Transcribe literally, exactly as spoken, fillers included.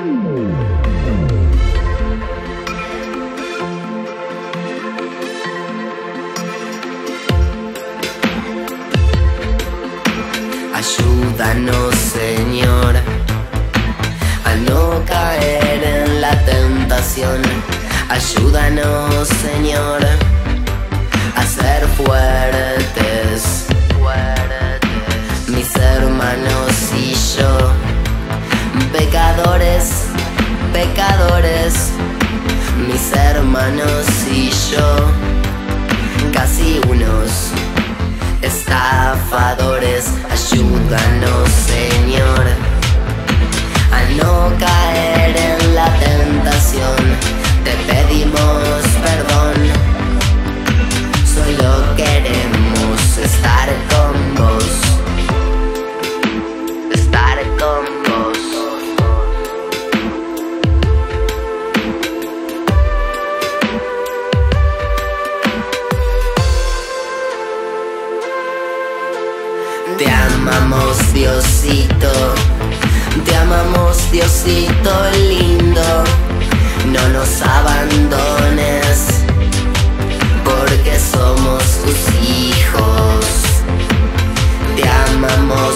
Ayúdanos, Señor, a no caer en la tentación. Ayúdanos, Señor, a ser fuertes, fuertes. Mis hermanos y yo, pecadores, pecadores. Mis hermanos y yo, casi unos estafadores. Ayúdanos, Señor, a no caer en la tentación. Te pedimos perdón, solo queremos estar con vos, estar con vos. Te amamos, Diosito, te amamos, Diosito lindo. No nos abandones, porque somos tus hijos. Te amamos,